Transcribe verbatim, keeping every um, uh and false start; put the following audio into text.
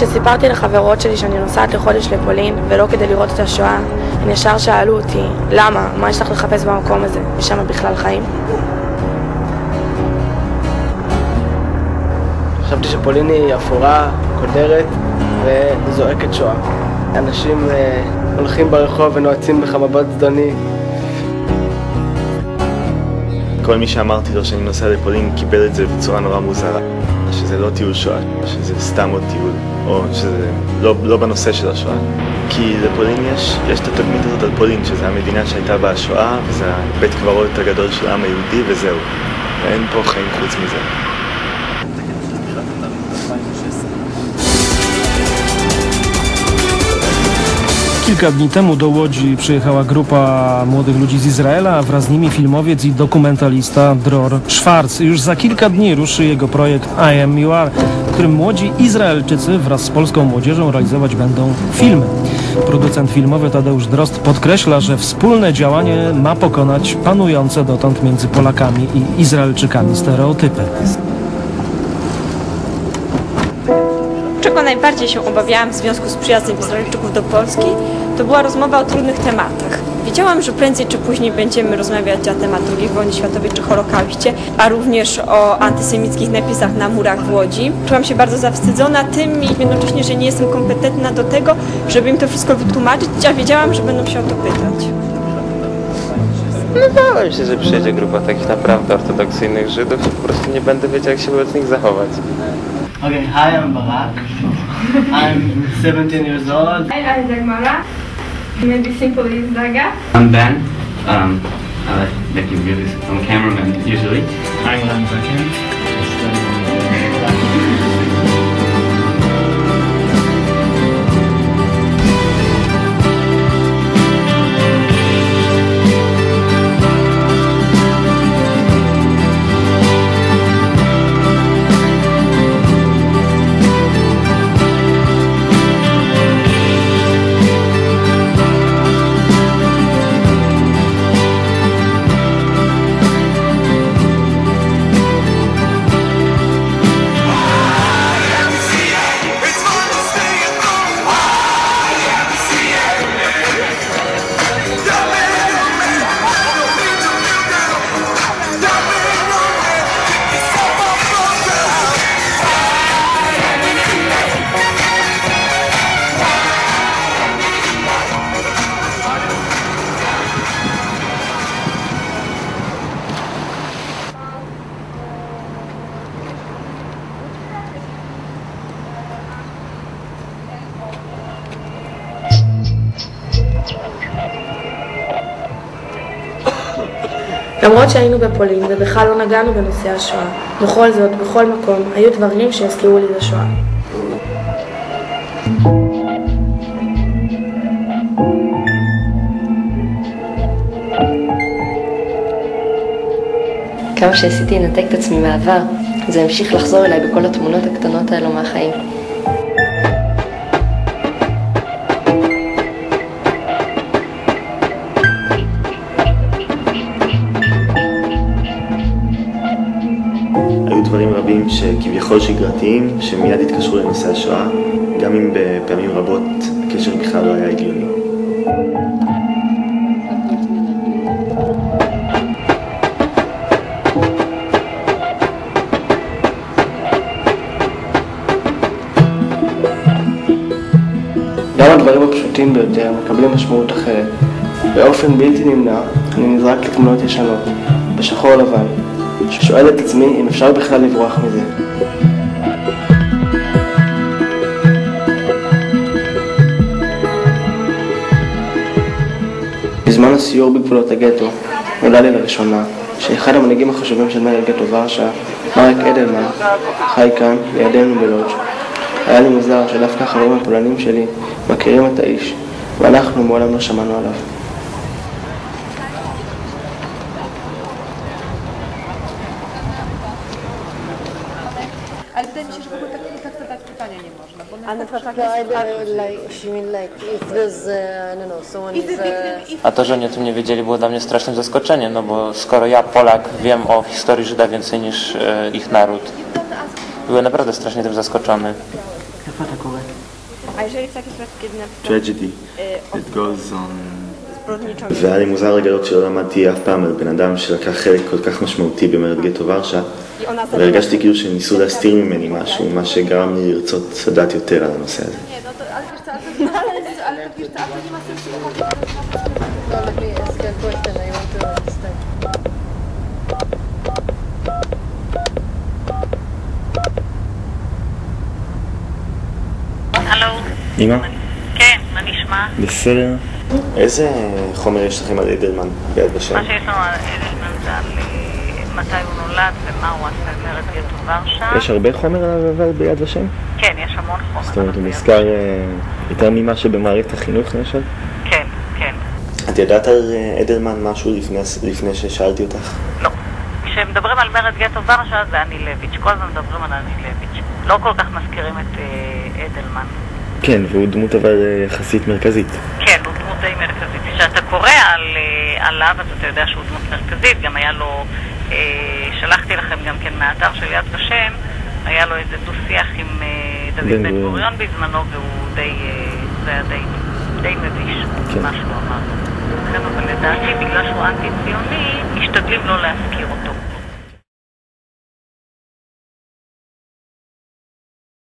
כשסיפרתי לחברות שלי שאני נוסעת לחודש לפולין ולא כדי לראות את השואה, הן ישר שאלו אותי, למה? מה יש לך לחפש במקום הזה? ושם בכלל חיים? חשבתי שפולין היא אפורה, קודרת וזועקת שואה. אנשים אה, הולכים ברחוב ונועצים בחמבות זדוני. כל מי שאמרתי לו שאני נוסע לפולין קיבל את זה בצורה נורא מוזרה. שזה לא טיול שואה, שזה סתם עוד טיול, או שזה לא, לא בנושא של השואה. כי לפולין יש, יש את התדמית הזאת על פולין, שזה המדינה שהייתה בה השואה, וזה בית קברות הגדול של העם היהודי, וזהו. ואין פה חיים חוץ mזה. Kilka dni temu do Łodzi przyjechała grupa młodych ludzi z Izraela, a wraz z nimi filmowiec i dokumentalista Dror Schwarz. Już za kilka dni ruszy jego projekt I Am You Are, w którym młodzi Izraelczycy wraz z polską młodzieżą realizować będą filmy. Producent filmowy Tadeusz Drozd podkreśla, że wspólne działanie ma pokonać panujące dotąd między Polakami i Izraelczykami stereotypy. Czego najbardziej się obawiałam w związku z przyjazdem Izraelczyków do Polski, to była rozmowa o trudnych tematach. Wiedziałam, że prędzej czy później będziemy rozmawiać na temat drugiej wojny światowej czy Holokauście, a również o antysemickich napisach na murach w Łodzi. Czułam się bardzo zawstydzona tym i jednocześnie, że nie jestem kompetentna do tego, żeby im to wszystko wytłumaczyć, a wiedziałam, że będą się o to pytać. No bałem się, że przyjedzie grupa takich naprawdę ortodoksyjnych Żydów i po prostu nie będę wiedział, jak się wobec nich zachować. Okay, hi, I'm Barak. I'm seventeen years old. Hi, I'm Dagmara. Maybe simple is Daga. I'm Ben. Um, I like making movies. I'm a cameraman usually. I'm Len Becken. למרות שהיינו בפולין ובכלל לא נגענו בנושא השואה, בכל זאת, בכל מקום, היו דברים שהזכירו לי לשואה. כמה שעשיתי לנתק את עצמי מהעבר, זה המשיך לחזור אליי בכל התמונות הקטנות האלו מהחיים. דברים רבים שכביכול שגרתיים, שמיד התקשרו לנושא השואה, גם אם בפעמים רבות הקשר בכלל לא היה הגיוני. גם הדברים הפשוטים ביותר מקבלים משמעות אחרת. באופן בלתי נמנע אני נזרק לתמונות ישנות, בשחור לבן. שואל את עצמי אם אפשר בכלל לברוח מזה. בזמן הסיור בגבולות הגטו נודע לי לראשונה שאחד המנהיגים החשובים של מרד גטו ורשה, מרק אדלמן, חי כאן לידינו בלודג'. היה לי מוזר שדווקא החברים הפולנים שלי מכירים את האיש ואנחנו מעולם לא שמענו עליו. Ale wydaje mi się, że w ogóle tak, tak zadać pytania nie można, bo na przykład tak A to, że oni o tym nie wiedzieli, było dla mnie strasznym zaskoczeniem, no bo skoro ja, Polak, wiem o historii Żyda więcej niż e, ich naród, byłem naprawdę strasznie tym zaskoczony. יפה אתה קורא. A jeżeli w takiej sprawie, kiedy na przykład... Tragedy. e, It goes on... zbrodniczą... והיה לי מוזר לגלות שלא למדתי אף פעם על בן אדם שלקח חלק כל כך משמעותי במרד גטו ורשה, והרגשתי כאילו שניסו להסתיר ממני משהו, מה שגרם לי לרצות לדעת יותר על הנושא הזה. Nie, no to, ale wiesz co, ale to, ale, ale to, wiesz co, ale to nie ma sensu chodzić. No, let me ask you a question. I want to understand. הלו? אמא? כן, מה נשמע? בסדר. איזה חומר יש לכם על אדלמן ביד ושם? מה שיש לנו על אדלמן זה על מתי הוא נולד ומה הוא עשה במרד גטו ורשה. יש הרבה חומר עליו ביד ושם? כן, יש המון חומר. זאת אומרת, הוא מוזכר יותר ממה שבמערכת החינוך למשל? כן, כן. את ידעת על אדלמן משהו לפני ששאלתי אותך? לא. כשמדברים על מרד גטו ורשה זה אנילביץ', כל הזמן מדברים על אנילביץ'. לא כל כך מזכירים את אדלמן. כן, והוא דמות אבל יחסית מרכזית. כן, הוא דמות די מרכזית. כשאתה קורא על, עליו, אז אתה יודע שהוא דמות מרכזית. גם היה לו, אה, שלחתי לכם גם כן מהאתר של יד ושם, היה לו איזה דו-שיח עם אה, דוד בן גוריון בזמנו, והוא די, אה, זה היה די, די מביש, כן. מה שהוא אמר. לכן, אבל לדעתי, בגלל שהוא אנטי-ציוני, משתדלים לא להזכיר אותו.